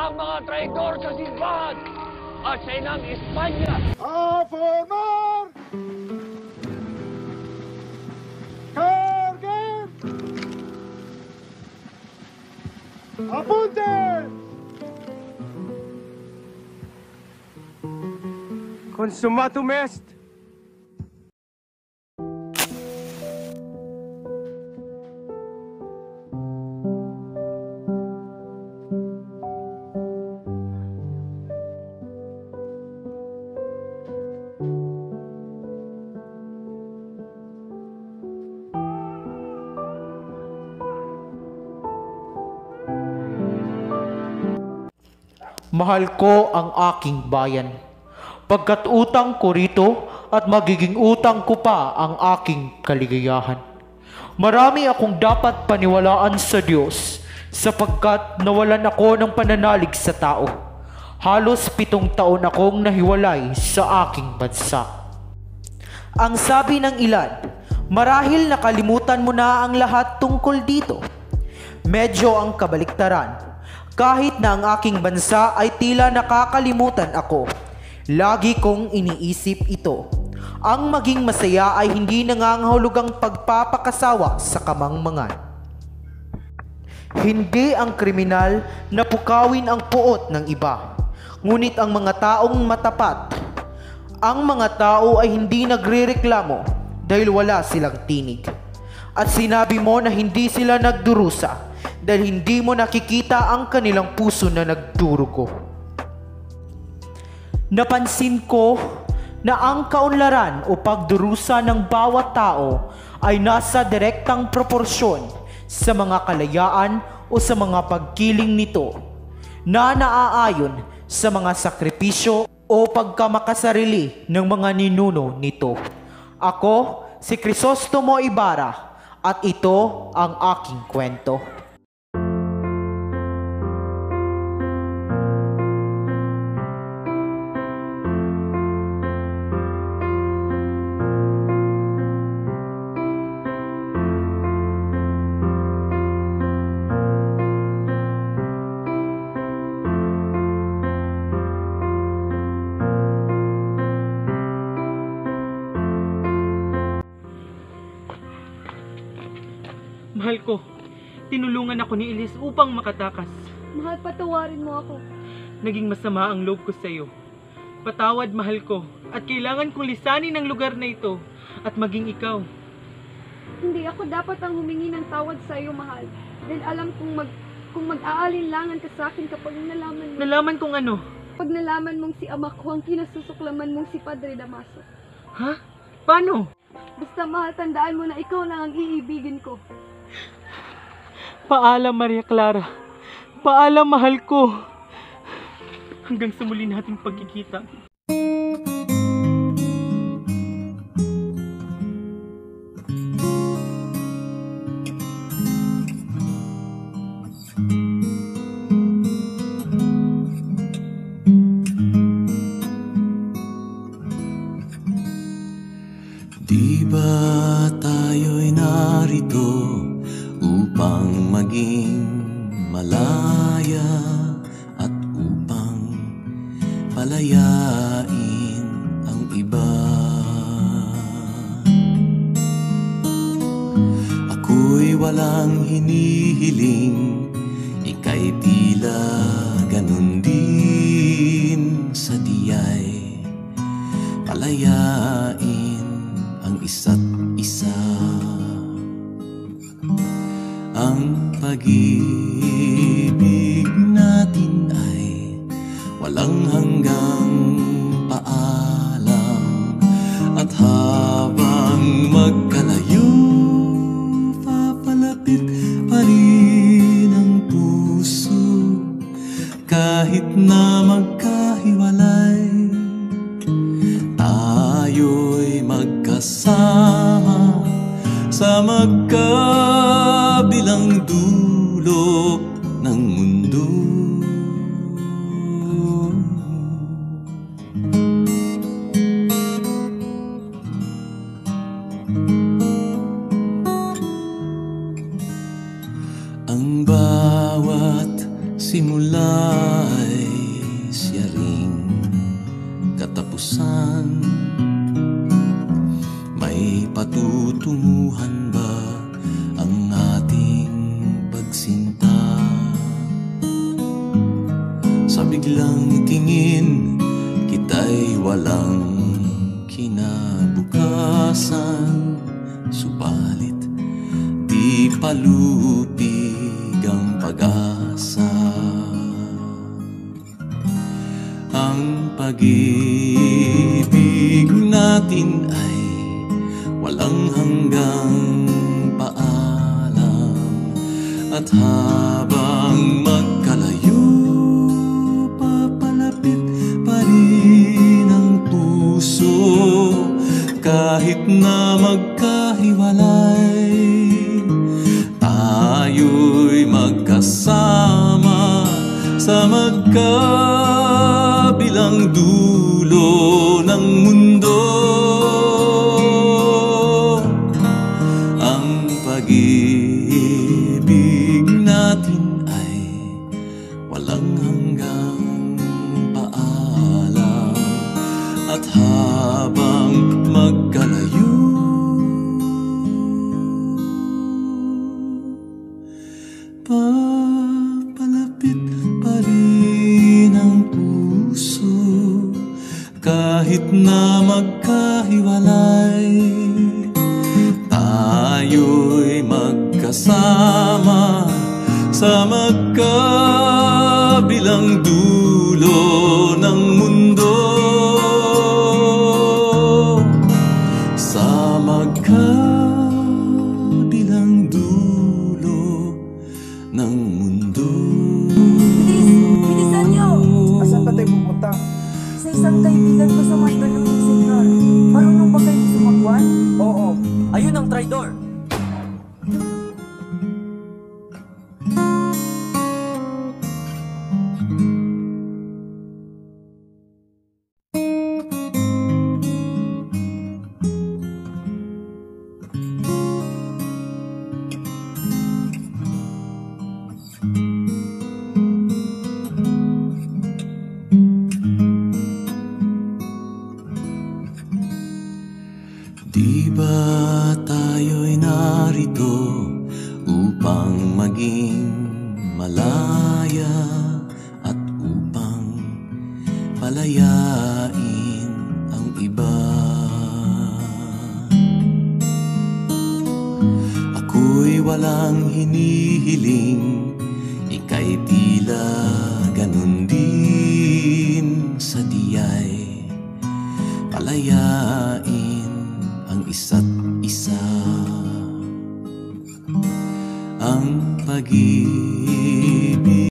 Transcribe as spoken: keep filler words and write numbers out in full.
ang mga traidor sa simbahan at sa inang Espanya. A formar! Carguen! Apunte! Consumatum est! Mahal ko ang aking bayan, pagkat utang ko rito at magiging utang ko pa ang aking kaligayahan. Marami akong dapat paniwalaan sa Diyos, sapagkat nawalan ako ng pananalig sa tao. Halos pitong taon akong nahiwalay sa aking bansa. Ang sabi ng ilan, marahil nakalimutan mo na ang lahat tungkol dito. Medyo ang kabaliktaran. Kahit na ang aking bansa ay tila nakakalimutan ako, lagi kong iniisip ito. Ang maging masaya ay hindi nangangahulugang pagpapakasawa sa kamangmangan. Hindi ang kriminal na pukawin ang puot ng iba, ngunit ang mga taong matapat. Ang mga tao ay hindi nagrereklamo dahil wala silang tinig. At sinabi mo na hindi sila nagdurusa dahil hindi mo nakikita ang kanilang puso na nagdurugo. Napansin ko na ang kaunlaran o pagdurusa ng bawat tao ay nasa direktang proporsyon sa mga kalayaan o sa mga pagkiling nito na naaayon sa mga sakripisyo o pagkamakasarili ng mga ninuno nito. Ako, si Crisostomo Ibarra, at ito ang aking kwento. Mahal ko, tinulungan ako ni Elise upang makatakas. Mahal, patawarin mo ako. Naging masama ang loob ko sa iyo. Patawad, mahal ko, at kailangan kong lisanin ang lugar na ito at maging ikaw. Hindi ako dapat ang humingi ng tawad sa iyo, mahal. Dahil alam kong mag kung mag-aalinlangan ka sa akin kapag nalaman mo. Nalaman kong ano? Pag nalaman mong si ama ko ang kinasusuklaman mong si Padre Damaso. Ha? Paano? Basta mahal, tandaan mo na ikaw lang ang iibigin ko. Paalam, Maria Clara. Paalam, mahal ko. Hanggang sa muli nating pagkikita. Di ba tayo'y narito upang maging malaya at upang palayain ang iba? Ako'y walang hinihiling, ika'y tila ganun din sa diyay palayain ang isa't isa. Ang pag-ibig natin ay walang hanggang paalam, at habang magkalayo, papalapit pa rin ang puso. Kahit na magkahiwalay, tayo'y magkasama sa magkabilang dulo ng mundo. Ang bawat simula'y siya ring katapusan. May patutunguhan ba ang ating pagsinta? Sa biglang tingin, kita'y walang kinabukasan. Subalit di palupig ang pag-asa. Ang pag-ibig natin ay walang hanggang paalam. At habang magkalayo, papalapit pa rin ang puso. Kahit na magkahiwalay, tayo'y magkasama sa magkabilang dulo ng mundo. Ang pag-ibig natin ay walang hanggang paalam. At habang magkalayo, papalapit pa rin ang puso. Kahit na magkahiwalay, tayo'y magkasama sa magkabilang dulo ng mundo. Sa magkabilang dulo ng mundo. Bilis! Bilisan niyo! Asan ba tayo pupunta? Sa isang kaibigan ko sa Mandaluyong Signal. Marunong ba kayo sumagwan? Oo. Ayun ang traidor! Di ba tayo'y narito upang maging malaya at upang palayain ang iba? Ako'y walang hinihiling, ika'y tila ganun din. Sa diya'y palayain ang isa't isa. Ang pag-ibig